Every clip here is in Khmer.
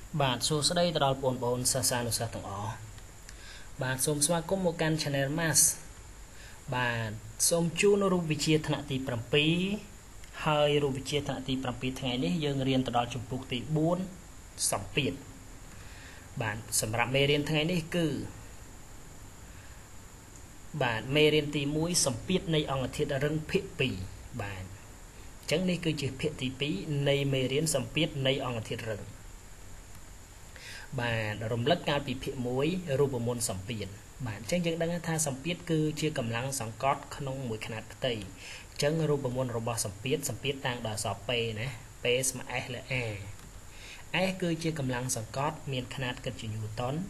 បាទសួស្តីទៅដល់បងប្អូនសិស្សានុសិស្សទាំងអស់បាទសូមស្វាគមន៍មកកាន់ Channel Math បាទសូមជូនរូបវិទ្យាថ្នាក់ទី7ហើយរូបវិទ្យាថ្នាក់ទី7ថ្ងៃនេះយើងរៀនទៅដល់ជំពូកទី4សម្ពាធបាទសម្រាប់មេរៀនថ្ងៃនេះគឺបាទមេរៀនទី1សម្ពាធនៃអង្គធាតុរឹងភាគ2បាទអញ្ចឹងនេះគឺជាភាគទី2នៃមេរៀនសម្ពាធនៃអង្គធាតុរឹងបាទរំលឹកកាលពីភាគ1រូបមន្តសម្ពាធបាទអញ្ចឹងយើងដឹងថាសម្ពាធគឺជាកម្លាំងសង្កត់ក្នុងមួយខ្នាតផ្ទៃអញ្ចឹងរូបមន្តរបស់សម្ពាធតាំងដល់អក្សរ P ណា P ស្មើ S លើ A S គឺជាកម្លាំងសង្កត់មានខ្នាតគិតជាញូតុន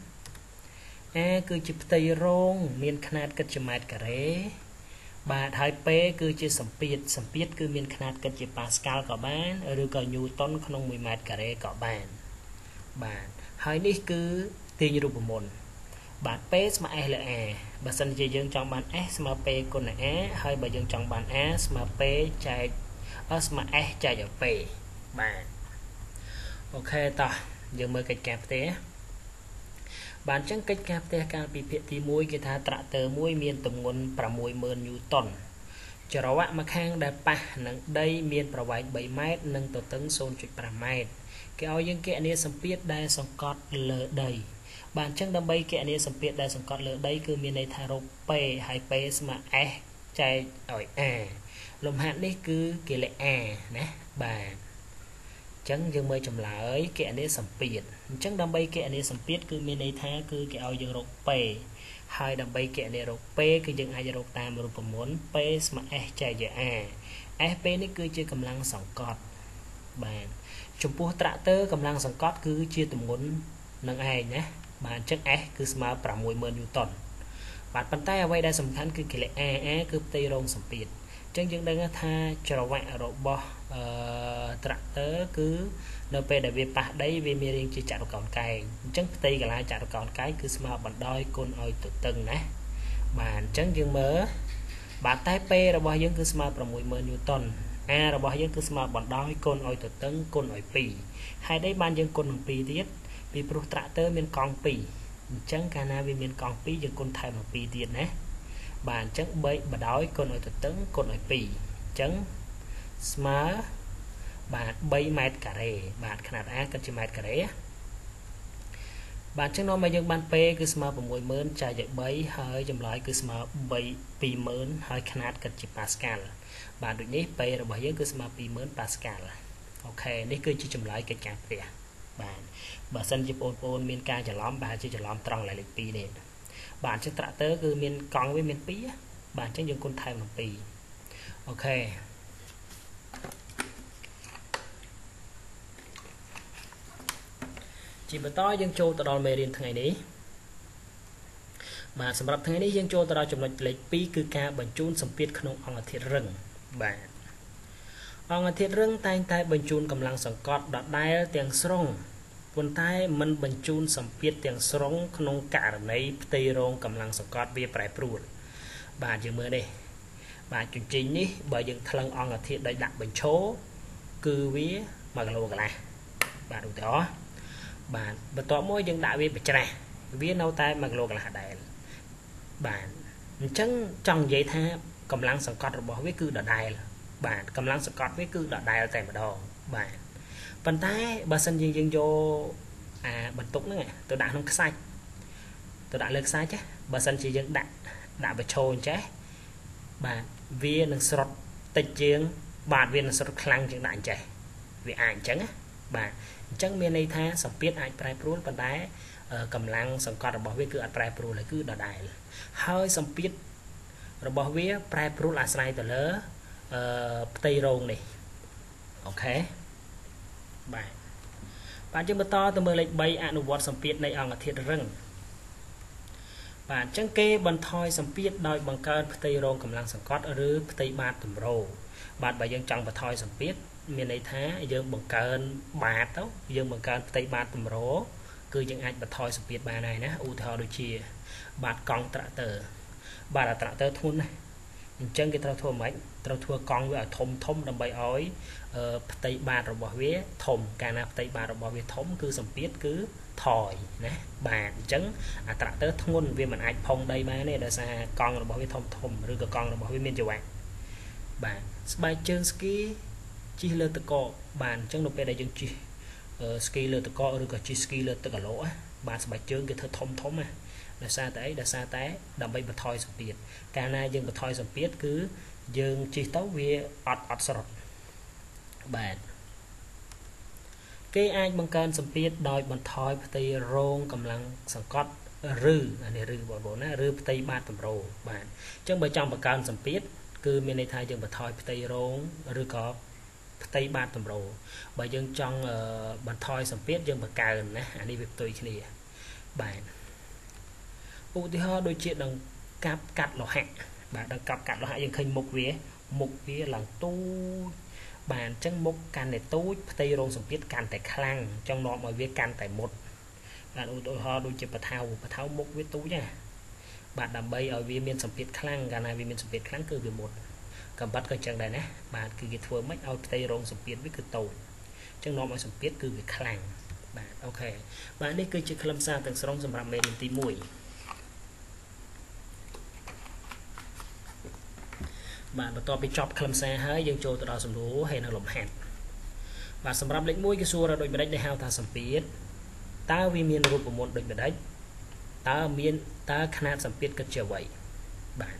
A គឺជាផ្ទៃរងមានខ្នាតគិតជាម៉ែត្រការ៉េបាទហើយ P គឺជាសម្ពាធគឺមានខ្នាតគិតជាប៉ាស្កាល់ក៏បានឬក៏ញូតុនក្នុង1ម៉ែត្រការ៉េក៏បានបាទហើយនេះគឺទាញរូបមន្តបាទ P ស្មើ S លើ A បើសិនជាយើងចង់បាន S ស្មើ P គុណនឹង A ហើយបើយើងចង់បាន A ស្មើ P ចែកស្មើ S ចែកឲ្យ P បាទអូខេតោះយើងមើលកិច្ចការផ្ទះបាទអញ្ចឹងកិច្ចការផ្ទះកាលពីភាគទី1គេថាត្រាក់ទ័រមួយមានទម្ងន់ 60000 ញូតុនច្រវាក់ម្ខាងដែលប៉ះនឹងដីមានប្រវែង3ម៉ែត្រនិងទទឹង 0.5 ម៉ែត្រគេឲ្យយើងគណនាសម្ពាធដែលសង្កត់លើដីបាទអញ្ចឹងដើម្បីគណនាសម្ពាធដែលសង្កត់លើដីគឺមានន័យថារក P ហើយ P ស្មើ S ចែកឲ្យ A លំហាត់នេះគឺគេលេខ A ណាបាទអញ្ចឹងយើងមើលចម្លើយគណនាសម្ពាធអញ្ចឹងដើម្បីគណនាសម្ពាធគឺមានន័យថាគឺគេឲ្យយើងរក P ហើយដើម្បីគណនារក P គឺយើងអាចរកតាមរូបមន្ត P ស្មើ S ចែកជា A S P នេះគឺជាកម្លាំងសង្កត់បាទចំពោះត្រាក់ទ័រកម្លាំងសង្កត់គឺជាទម្ងន់នឹងឯងណាបាទអញ្ចឹង S គឺស្មើ 60000 ញូតុនបាទប៉ុន្តែអ្វីដែលសំខាន់គឺគេលេខ A គឺផ្ទៃរងសម្ពាធអញ្ចឹងយើងដឹងថាច្រវាក់របស់ត្រាក់ទ័រគឺនៅពេលដែលវាប៉ះដីវាមានរាងជាចតុកោណកែងអញ្ចឹងផ្ទៃកន្លែងចតុកោណកែងគឺស្មើបណ្ដោយគុណឲ្យទទឹងណាបាទអញ្ចឹងយើងមើលបាទតែ P របស់យើងគឺស្មើ 60000 ញូតុនA របស់យើងគឺស្មើបណ្ដោយគុណឲ្យទទឹងគុណឲ្យ2ហើយđâyបានយើងគុណនឹង2ទៀតពីព្រោះត្រាក់ទ័រមានកង់2អញ្ចឹងកាលណាវាមានកង់2យើងគុណថែមនឹង2ទៀតណាបាទអញ្ចឹង3បណ្ដោយគុណឲ្យទទឹងគុណឲ្យ2អញ្ចឹងស្មើបាទ3ម៉ែត្រការ៉េបាទຂະຫນាត A គិតជាម៉ែត្រការ៉េបាទអញ្ចឹងនាំមកយើងបាន P គឺស្មើ 60000 ចែកឲ្យ3ហើយចម្លើយគឺស្មើ 20000ហើយຂະຫນាតគិតជាប៉ាស្កាល់បាទដូចនេះ P របស់យើងគឺស្មើ 20000 ប៉ាស្កាល់អូខេនេះគឺជាចម្លើយកិច្ចការផ្ទះបាទបើសិនជាបងប្អូនមានការច្រឡំបាទជាច្រឡំត្រង់លេខ2នេះបាទអញ្ចឹងត្រាក់ទ័រគឺមានកង់វាមាន2បាទអញ្ចឹងយើងគុណថែមនឹង2អូខេជាបន្តយើងចូលទៅដល់មេរៀនថ្ងៃនេះបាទសម្រាប់ថ្ងៃនេះយើងចូលទៅដល់ចំណុចលេខ2គឺការបញ្ជូនសម្ពាធក្នុងអង្គធាតុរឹងបាទអង្គធាតុរឹងតែងតែបញ្ជូនកម្លាំងសង្កត់ដដែលទាំងស្រុងប៉ុន្តែមិនបញ្ជូនសម្ពាធទាំងស្រុងក្នុងករណីផ្ទៃរងកម្លាំងសង្កត់វាប្រែប្រួលបាទយើងមើលនេះបាទជញ្ជីងនេះបើយើងថ្លឹងអង្គធាតុដោយដាក់បញ្ឈរគឺវា1គីឡូកន្លះបាទឧទាហរណ៍បាទបន្ទាប់មកយើងដាក់វាបច្រាស់វានៅតែ1គីឡូកន្លះដែរបាទអញ្ចឹងចង់និយាយថាកម្លាំងសង្កត់របស់វាគឺដដែលបាទកម្លាំងសង្កត់វាគឺដដែលតែម្ដងបាទប៉ុន្តែបើសិនយើងយកបន្ទុកហ្នឹងទៅដាក់ក្នុងខ្សាច់ទៅដាក់លើខ្សាច់បើសិនជាយើងដាក់បញ្ឈរអញ្ចេះបាទវានឹងស្រុតតិចជាងបាទវានឹងស្រុតខ្លាំងជាងដាក់អញ្ចេះវាអាចអញ្ចឹងបាទអញ្ចឹងមានន័យថាសម្ពាធអាចប្រែប្រួលប៉ុន្តែកម្លាំងសង្កត់របស់វាគឺអត់ប្រែប្រួលទេគឺដដែលហើយសម្ពាធរបស់វាប្រែប្រួលអាស្រ័យទៅលើផ្ទៃរងនេះអូខេបាទយើងបន្តទៅមើលលេខ3អនុវត្តសម្ពាធនៃអង្គធាតុរឹងបាទអញ្ចឹងគេបន្ថយសម្ពាធដោយបង្កើនផ្ទៃរងកម្លាំងសង្កត់ឬផ្ទៃបាតទម្របាទបើយើងចង់បន្ថយសម្ពាធមានន័យថាយើងបង្កើនបាតទៅយើងបង្កើនផ្ទៃបាតទម្រគឺយើងអាចបន្ថយសម្ពាធបានហើយណាឧទាហរណ៍ដូចជាបាទកង់ត្រាក់ទ័របាទត្រាក់ទ័រធ្ងន់ណាស់ចឹងគេត្រូវធ្វើម៉េចត្រូវធ្វើកង់វាឲ្យធំធំដើម្បីឲ្យផ្ទៃបាតរបស់វាធំកាលណាផ្ទៃបាតរបស់វាធំគឺសម្ពាធគឺថយណាបាទអញ្ចឹងអាត្រាក់ទ័រធ្ងន់វាមិនអាចផុងដីបានទេដោយសារកង់របស់វាធំធំឬក៏កង់របស់វាមានចង្វាក់បាទស្បែកជើងស្គីជិះលើទឹកកកបាទអញ្ចឹងនៅពេលដែលយើងជិះស្គីលើទឹកកកឬក៏ជិះស្គីលើទឹកអាឡូបាទស្បែកជើងគេធ្វើធំធំណាដោយសារតែអីដោយសារតែដើម្បីបន្ថយសម្ពាធកាលណាយើងបន្ថយសម្ពាធគឺយើងជិះទៅវាអត់ស្រុតបាទគេអាចបង្កើនសម្ពាធដោយបន្ថយផ្ទៃរងកម្លាំងសង្កត់ឬអានេះឬបងប្អូនណាឬផ្ទៃបាតតម្រូវបាទអញ្ចឹងបើចង់បង្កើនសម្ពាធគឺមានន័យថាយើងបន្ថយផ្ទៃរងឬក៏ផ្ទៃបាតតម្រូវបើយើងចង់បន្ថយសម្ពាធយើងបង្កើនណាអានេះវាផ្ទុយគ្នាបាទឧទាហរណ៍ដូចជាដង្កាប់កាត់លោហៈបាទដង្កាប់កាត់លោហៈយើងឃើញមុខវាឡើងទូចបាទអញ្ចឹងមុខកាន់តែទូចផ្ទៃរងសម្ពាធកាន់តែខ្លាំងចង់នាំឲ្យវាកាន់តែមុតបាទឧទាហរណ៍ដូចជាបថៅមុខវាទូចណាបាទដើម្បីឲ្យវាមានសម្ពាធខ្លាំងកាលណាវាមានសម្ពាធខ្លាំងគឺវាមុតកំបាត់ក៏ចឹងដែរណាបាទគឺគេធ្វើម៉េចឲ្យផ្ទៃរងសម្ពាធវាគឺតូចអញ្ចឹងនាំឲ្យសម្ពាធគឺវាខ្លាំងបាទអូខេបាទនេះគឺជាខ្លឹមសារទាំងស្រុងសម្រាប់មេរៀនទី1បាទបន្ទាប់ពីចប់ខ្លឹមសារហើយយើងចូលទៅដល់សំណួរហើយនៅលំហាត់បាទសម្រាប់លេខ1គេសួររដូចម្ដេចដែលហៅថាសម្ពាធតើវាមានរូបមន្តដូចម្ដេចតើຂະຫນາດសម្ពាធគិតជាអ្វីបាទ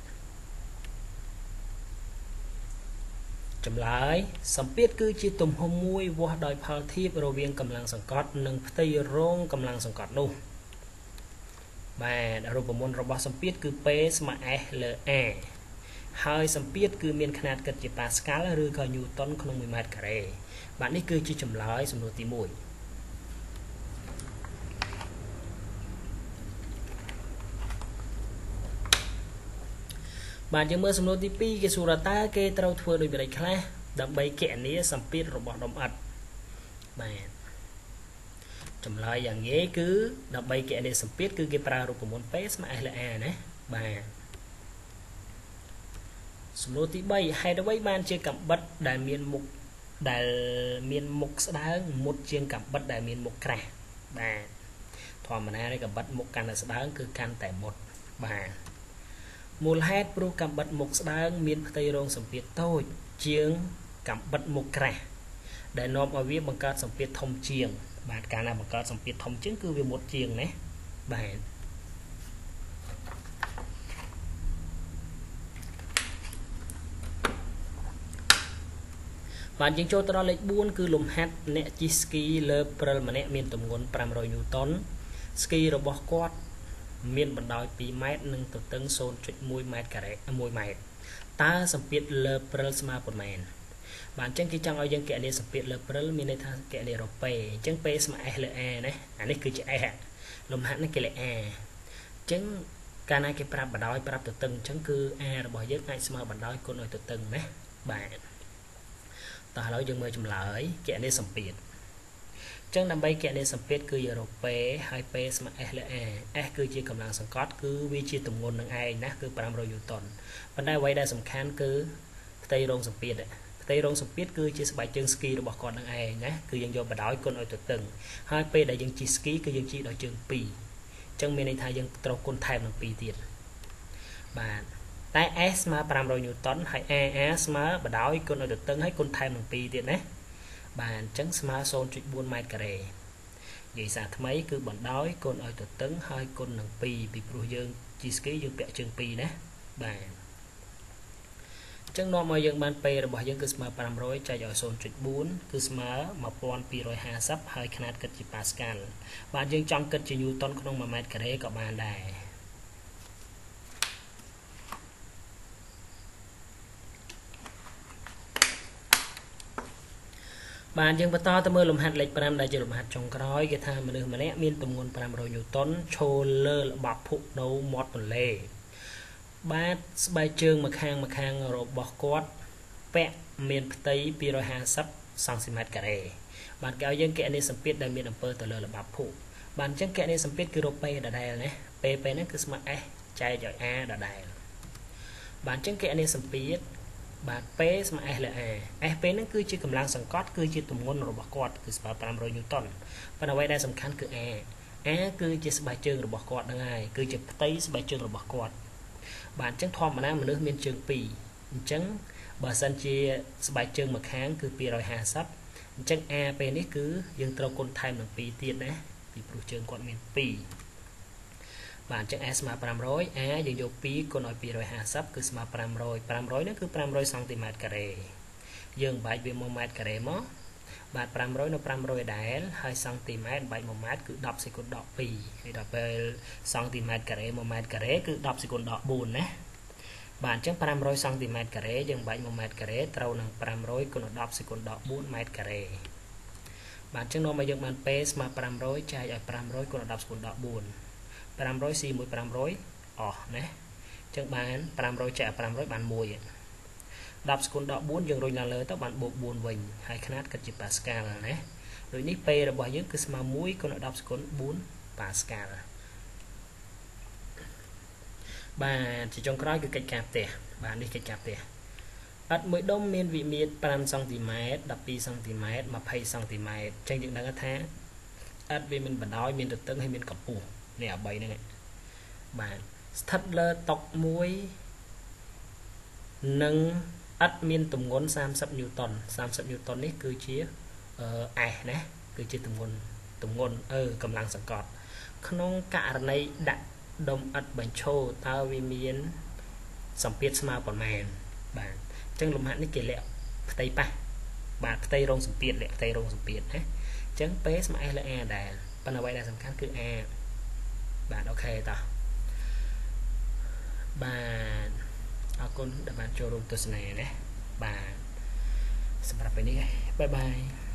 ចម្លើយសម្ពាធគឺជាទំហំមួយវាស់ដោយផលធៀបរវាងកម្លាំងសង្កត់និងផ្ទៃរងកម្លាំងសង្កត់នោះបាទរូបមន្តរបស់សម្ពាធគឺ P ស្មើ S លើ A ហើយសម្ពាធគឺមានຂະຫນາດគិតជាប៉ាស្កាល់ឬក៏ញូតុនក្នុង1ម៉ែត្រការ៉េបាទនេះគឺជាចម្លើយសំណួរទី1បាទយើងមើលសំណួរទី2គេសួរតើគេត្រូវធ្វើដូចម្តេចខ្លះដើម្បីគណនាសម្ពាធរបស់ដុំឥដ្ឋបាទចម្លើយយ៉ាងងាយគឺដើម្បីគណនាសម្ពាធគឺគេប្រើរូបមន្ត P ស្មើ S លើ A ណាបាទសំណួរទី3ហេតុអ្វីបានជាកាំបិតដែលមានមុខស្ដើងមុតជាងកាំបិតដែលមានមុខក្រាស់បាទធម្មតាកាំបិតមុខកាន់តែស្ដើងគឺកាន់តែមុតបាទមូលហេតុព្រោះកាំបិតមុខស្ដើងមានផ្ទៃរងសម្ពាធតូចជាងកាំបិតមុខក្រាស់ដែលនាំឲ្យវាបង្កើតសម្ពាធធំជាងបាទកាលណាបង្កើតសម្ពាធធំជាងគឺវាមុតជាងណាបាទបាទយើងចូលទៅដល់លេខ4គឺលំហាត់អ្នកជិះស្គីលើព្រិលម្នាក់មានទម្ងន់500 Newton ស្គីរបស់គាត់មានបណ្ដោយ2ម៉ែត្រនិងទទឹង 0.1 ម៉ែត្រការ៉េ1ម៉ែត្រតើសម្ពាធលើព្រិលស្មើប៉ុន្មានបាទអញ្ចឹងគេចង់ឲ្យយើងគណនាសម្ពាធលើព្រិលមានន័យថាគណនារក P អញ្ចឹង P ស្មើ S លើ A ណាអានេះគឺជា S លំហាត់នេះគេលេខ A អញ្ចឹងកាលណាគេប្រាប់បណ្ដោយប្រាប់ទទឹងអញ្ចឹងគឺ A របស់យើងអាចស្មើបណ្ដោយគុណឲ្យទទឹងណាបាទតោះឥឡូវយើងមើលចម្លើយគណនាសម្ពាធអញ្ចឹងដើម្បីគណនាសម្ពាធគឺយើងរក P ហើយ P ស្មើ S លើ A S គឺជាកម្លាំងសង្កត់គឺវាជាទម្ងន់នឹងឯងណាគឺ500 Newton ប៉ុន្តែអ្វីដែលសំខាន់គឺផ្ទៃរងសម្ពាធផ្ទៃរងសម្ពាធគឺជាស្បែកជើងស្គីរបស់គាត់នឹងឯងណាគឺយើងយកបណ្ដោយគុណឲ្យទទឹងហើយពេលដែលយើងជិះស្គីគឺយើងជិះដោយជើង2អញ្ចឹងមានន័យថាយើងត្រូវគុណថែមនឹង2ទៀតបាទតែ S ស្មើ500 Newton ហើយ AA ស្មើបណ្ដោយគុណឲ្យទទឹងហើយគុណថែមនឹង2ទៀតណាបាទអញ្ចឹងស្មើ 0.4 ម៉ែត្រការ៉េនិយាយសារថ្មីគឺបណ្ដោយគុណឲ្យទទឹងហើយគុណនឹង2ពីព្រោះយើងជិះស្គីយើងពាក់ជើង2ណាបាទអញ្ចឹងនាំឲ្យយើងបាន P របស់យើងគឺស្មើ500ចែកឲ្យ 0.4 គឺស្មើ1250ហើយຂະຫນາດគិតជាប៉ាស្កាល់បាទយើងចង់គិតជា Newton ក្នុង1ម៉ែត្រការ៉េក៏បានដែរបាទយើងបន្តទៅមើលលំហាត់លេខ5ដែលជាលំហាត់ចុងក្រោយគេថាមនុស្សម្នាក់មានទម្ងន់500 Newton ឈរលើល្បាប់ភក់នៅមាត់ទន្លេបាទស្បែកជើងម្ខាងរបស់គាត់ពាក់មានផ្ទៃ250 សង់ទីម៉ែត្រការ៉េបាទគេឲ្យយើងគណនាសម្ពាធដែលមានអំពើទៅលើល្បាប់ភក់បាទអញ្ចឹងគណនាសម្ពាធគឺរក P ដដែលណា P ហ្នឹងគឺស្មើ S ចែកឲ្យ A ដដែល bạn chứng kệ này sầm piết bạn p mà s là a p nó cứ chỉ cầm lang sẵn cót cứ chỉ tụm ngôn rồi bỏ quạt cứ spa pram rồi Newton và nó quay đây sầm khăn cứ a cứ chỉ spa chương rồi bỏ quạt đang ai cứ chỉ tây spa chương rồi bỏ quạt bạn chứng thom mà nam nước miền chương pì chứng bà sân chia spa chương một kháng cứ pi rồi hà sắp chứng a p này cứ dương trâu côn thay bằng pi tiền đấy vì pro chương quạt miền pi bạn chứng s mà pram rồi a dương vô pi con nói pi rồi hà sắp cứ spa pram rồi nó cứ pram rồi cm kare dương bài về 1 mét kare mó bạn pram rồi nó pram rồi đá 2 cm bài 1 mét cứ đọc sẽ còn đọc pi hay đọc về cm kare 1 mét kare cứ đọc sẽ còn đọc buồn nè bạn chứng pram rồi cm kare dương bài 1 mét kare trâu năng pram rồi còn đọc sẽ còn đọc 4 mét kare bạn chứng nó mà dương bạn p mà pram rồi chạy ở pram rồi còn đọc sẽ còn đọc buồn pram rồi si mũi pram rồi nè chẳng bạn pram rồi chạy pram rồi bạn mùi đọc school đọc 4 យើងរុញឡើងលើទៅបានបូក 4 វិញហើយຂនាតគិតជា Pascal ណាដូចនេះ P របស់យើងគឺស្មើ1គុណ10ស្គុណ4 Pascal បាទជាចុងក្រោយគឺកិច្ចការផ្ទះបាទនេះកិច្ចការផ្ទះអត់មួយដុំមានវិមាត្រ 5 cm 12 cm 20 cm ចឹងយើងដឹងថាអត់វាមានបណ្ដោយមានទទឹងហើយមានកម្ពស់នេះអា3ហ្នឹងបាទស្ថិតលើតុមួយនឹងអត់មានទម្ងន់30 Newton 30 Newton នេះគឺជាS ណាគឺជាទម្ងន់កម្លាំងសង្កត់ក្នុងករណីដាក់ដុំឥដ្ឋបញ្ឈរតើវាមានសម្ពាធស្មើប៉ុន្មានបាទអញ្ចឹងលំហាត់នេះគេលាក់ផ្ទៃប៉ះបាទផ្ទៃរងសម្ពាធលាក់ផ្ទៃរងសម្ពាធណាអញ្ចឹង P ស្មើ S លើ A ដែរប៉ុន្តែអ្វីដែលសំខាន់គឺ A បាទអូខេតោះបាទអរគុណដែលបានចូលរួមទស្សនាណាបាទសម្រាប់ពេលនេះបាយបាយ